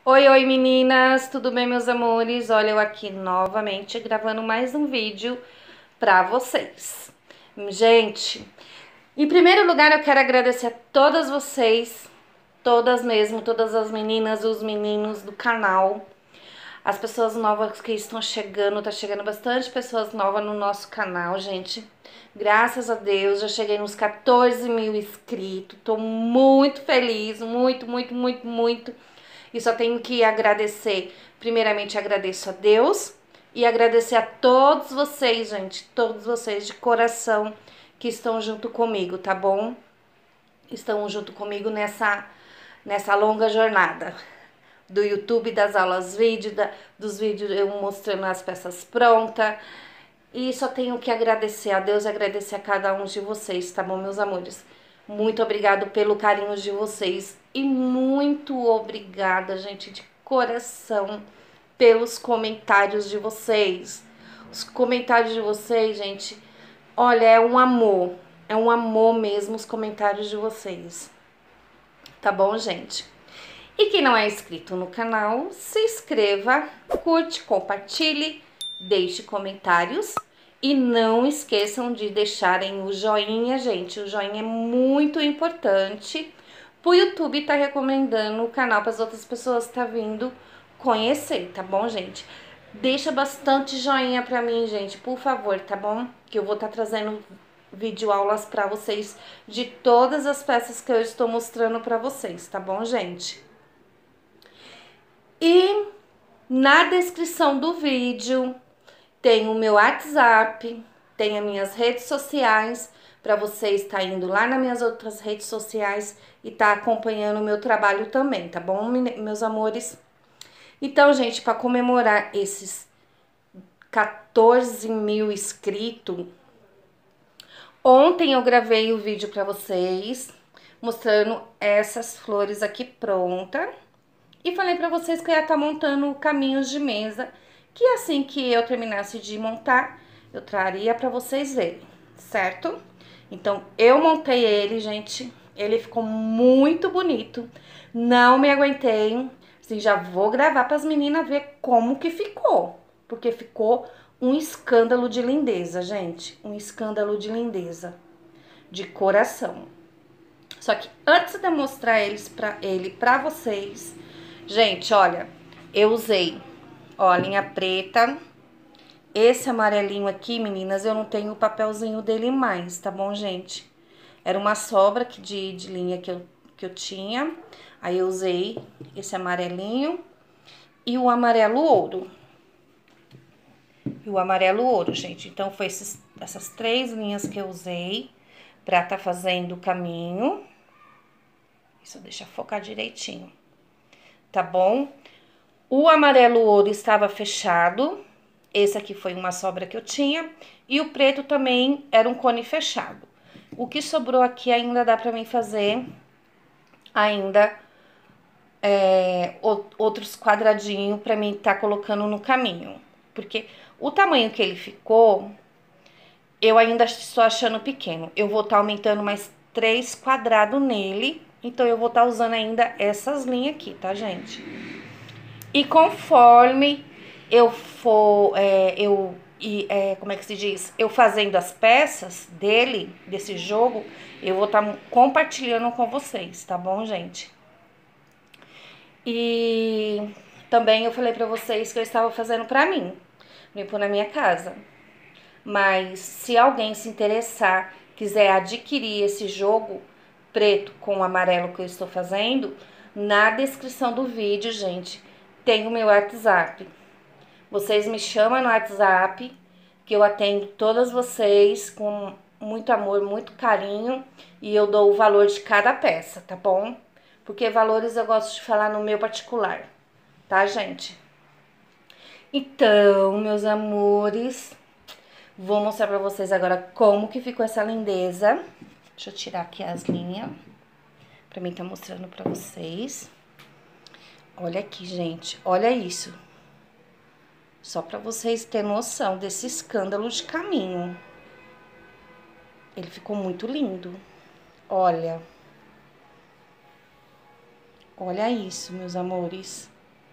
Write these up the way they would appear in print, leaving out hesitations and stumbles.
Oi, oi meninas, tudo bem meus amores? Olha eu aqui novamente gravando mais um vídeo pra vocês. Gente, em primeiro lugar eu quero agradecer a todas vocês, todas mesmo, todas as meninas e os meninos do canal. As pessoas novas que estão chegando, tá chegando bastante pessoas novas no nosso canal, gente. Graças a Deus, já cheguei nos 14 mil inscritos, tô muito feliz, muito. E só tenho que agradecer, primeiramente agradeço a Deus e agradecer a todos vocês, gente, todos vocês de coração que estão junto comigo, tá bom? Estão junto comigo nessa longa jornada do YouTube, das aulas vídeo, dos vídeos eu mostrando as peças prontas. E só tenho que agradecer a Deus e agradecer a cada um de vocês, tá bom, meus amores? Muito obrigado pelo carinho de vocês e muito obrigada, gente, de coração, pelos comentários de vocês. Os comentários de vocês, gente, olha, é um amor mesmo os comentários de vocês, tá bom, gente? E quem não é inscrito no canal, se inscreva, curte, compartilhe, deixe comentários e não esqueçam de deixarem o joinha, gente. O joinha é muito importante pro YouTube tá recomendando o canal para as outras pessoas tá vindo conhecer, tá bom, gente? Deixa bastante joinha pra mim, gente, por favor, tá bom? Que eu vou estar trazendo vídeo aulas pra vocês de todas as peças que eu estou mostrando pra vocês, tá bom, gente? E na descrição do vídeo tem o meu WhatsApp, tem as minhas redes sociais, para você estar indo lá nas minhas outras redes sociais e tá acompanhando o meu trabalho também, tá bom, meus amores? Então, gente, para comemorar esses 14 mil inscritos, ontem eu gravei o vídeo para vocês, mostrando essas flores aqui pronta. E falei pra vocês que eu ia estar montando caminhos de mesa, que assim que eu terminasse de montar, eu traria pra vocês verem, certo? Então, eu montei ele, gente, ele ficou muito bonito, não me aguentei, assim, já vou gravar pras meninas ver como que ficou, porque ficou um escândalo de lindeza, gente, um escândalo de lindeza, de coração. Só que antes de eu mostrar ele pra vocês, gente, olha, eu usei, ó, linha preta. Esse amarelinho aqui, meninas, eu não tenho o papelzinho dele mais, tá bom, gente? Era uma sobra de linha que eu tinha. Aí eu usei esse amarelinho e o amarelo ouro. E o amarelo ouro, gente. Então, foi essas 3 linhas que eu usei pra tá fazendo o caminho. Isso, deixa eu focar direitinho. Tá bom? O amarelo ouro estava fechado, esse aqui foi uma sobra que eu tinha, e o preto também era um cone fechado. O que sobrou aqui ainda dá pra mim fazer ainda outros quadradinhos pra mim tá colocando no caminho. Porque o tamanho que ele ficou, eu ainda estou achando pequeno. Eu vou estar aumentando mais 3 quadrados nele, então eu vou estar usando ainda essas linhas aqui, tá, gente? E conforme eu for, como é que se diz? Eu fazendo as peças desse jogo, eu vou estar compartilhando com vocês, tá bom, gente? E também eu falei pra vocês que eu estava fazendo pra mim, pôr na minha casa. Mas se alguém se interessar, quiser adquirir esse jogo preto com o amarelo que eu estou fazendo, na descrição do vídeo, gente, tem o meu WhatsApp. Vocês me chamam no WhatsApp, que eu atendo todas vocês com muito amor, muito carinho, e eu dou o valor de cada peça, tá bom? Porque valores eu gosto de falar no meu particular, tá, gente? Então, meus amores, vou mostrar pra vocês agora como que ficou essa lindeza. Deixa eu tirar aqui as linhas, pra mim tá mostrando pra vocês. Olha aqui, gente, olha isso. Só pra vocês terem noção desse escândalo de caminho. Ele ficou muito lindo. Olha. Olha isso, meus amores.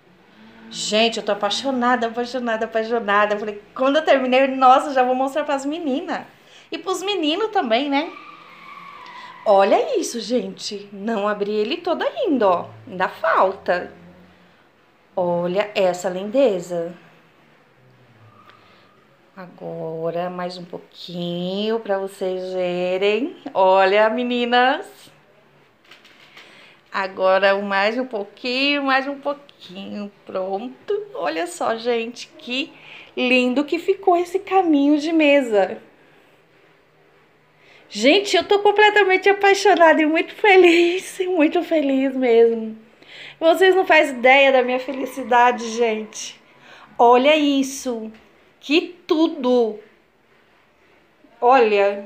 Gente, eu tô apaixonada, apaixonada, apaixonada. Eu falei, quando eu terminei, nossa, já vou mostrar pras meninas. E pros meninos também, né? Olha isso, gente. Não abri ele todo ainda, ó. Ainda falta. Olha essa lindeza. Agora, mais um pouquinho pra vocês verem. Olha, meninas. Agora, mais um pouquinho, mais um pouquinho. Pronto. Olha só, gente, que lindo que ficou esse caminho de mesa. Gente, eu tô completamente apaixonada e muito feliz mesmo. Vocês não fazem ideia da minha felicidade, gente. Olha isso. Que tudo. Olha.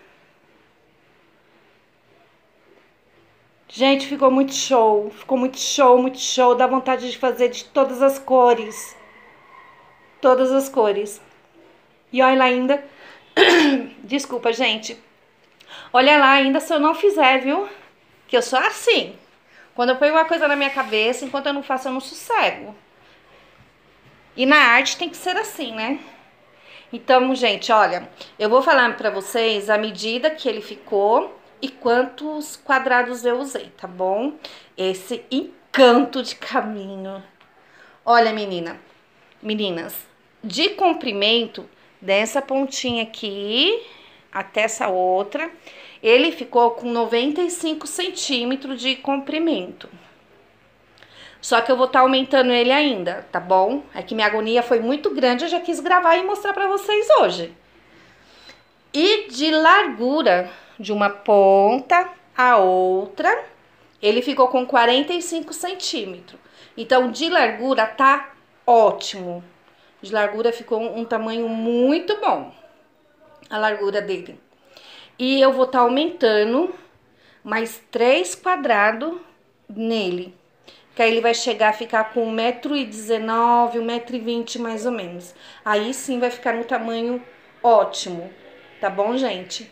Gente, ficou muito show. Ficou muito show, muito show. Dá vontade de fazer de todas as cores. Todas as cores. E olha lá ainda. Desculpa, gente. Olha lá ainda se eu não fizer, viu? Que eu sou assim. Quando eu ponho uma coisa na minha cabeça, enquanto eu não faço, eu não sossego. E na arte tem que ser assim, né? Então, gente, olha, eu vou falar pra vocês a medida que ele ficou e quantos quadrados eu usei, tá bom? Esse encanto de caminho. Olha, meninas, de comprimento, dessa pontinha aqui até essa outra, ele ficou com 95 centímetros de comprimento. Só que eu vou estar aumentando ele ainda, tá bom? É que minha agonia foi muito grande, eu já quis gravar e mostrar pra vocês hoje. E de largura, de uma ponta a outra, ele ficou com 45 centímetros. Então, de largura tá ótimo. De largura ficou um tamanho muito bom, a largura dele. E eu vou estar aumentando mais 3 quadrados nele. Que aí ele vai chegar a ficar com 1,19 m, 1,20 m mais ou menos. Aí sim vai ficar no tamanho ótimo, tá bom, gente?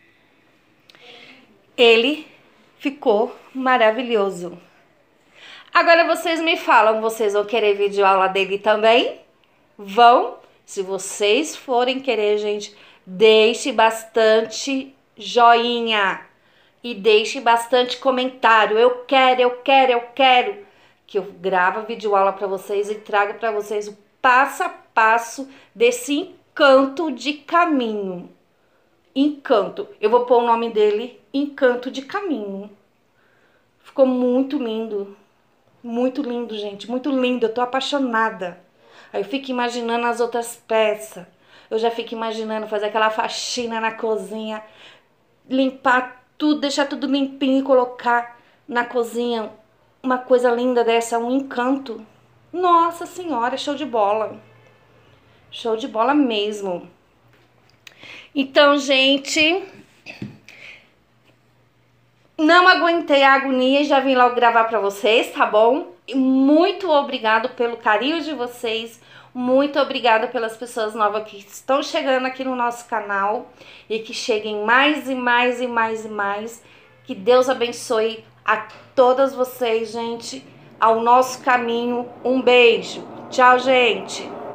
Ele ficou maravilhoso. Agora vocês me falam, vocês vão querer videoaula dele também? Vão? Se vocês forem querer, gente, deixe bastante joinha e deixe bastante comentário. Eu quero, eu quero, eu quero. Que eu gravo a videoaula para vocês e trago para vocês o passo a passo desse encanto de caminho. Encanto. Eu vou pôr o nome dele, Encanto de Caminho. Ficou muito lindo. Muito lindo, gente. Muito lindo. Eu tô apaixonada. Aí eu fico imaginando as outras peças. Eu já fico imaginando fazer aquela faxina na cozinha. Limpar tudo, deixar tudo limpinho e colocar na cozinha uma coisa linda dessa, um encanto. Nossa senhora, show de bola. Show de bola mesmo. Então, gente, não aguentei a agonia e já vim logo gravar pra vocês, tá bom? E muito obrigado pelo carinho de vocês. Muito obrigada pelas pessoas novas que estão chegando aqui no nosso canal. E que cheguem mais e mais e mais e mais. Que Deus abençoe a todas vocês, gente, ao nosso caminho. Um beijo. Tchau, gente.